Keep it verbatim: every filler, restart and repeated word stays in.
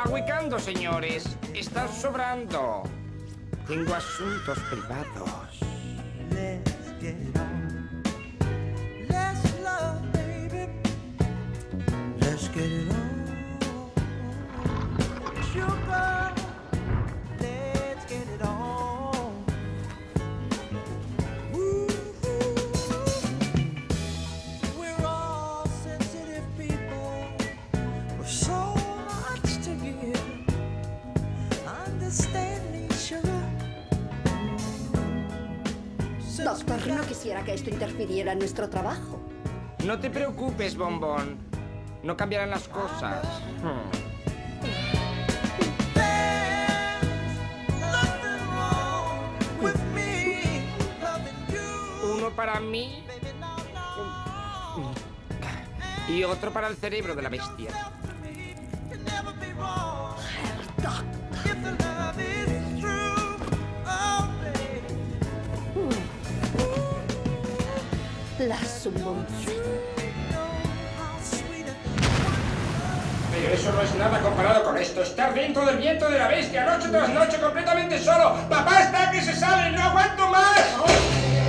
Ahuicando, señores. Están sobrando. Tengo asuntos privados. Let's get it on. Let's love, baby. Let's get it on. Sugar, let's get it on. Ooh, we're all sensitive people with so much to give. Understand me, sugar. Doctor, no quisiera que esto interfiriera en nuestro trabajo. No te preocupes, bombón. No cambiarán las cosas. Hmm. Uno para mí y otro para el cerebro de la bestia. La sumo. Pero eso no es nada comparado con esto. Estar dentro del viento de la bestia, noche tras noche, completamente solo. ¡Papá está que se sale! ¡No aguanto más!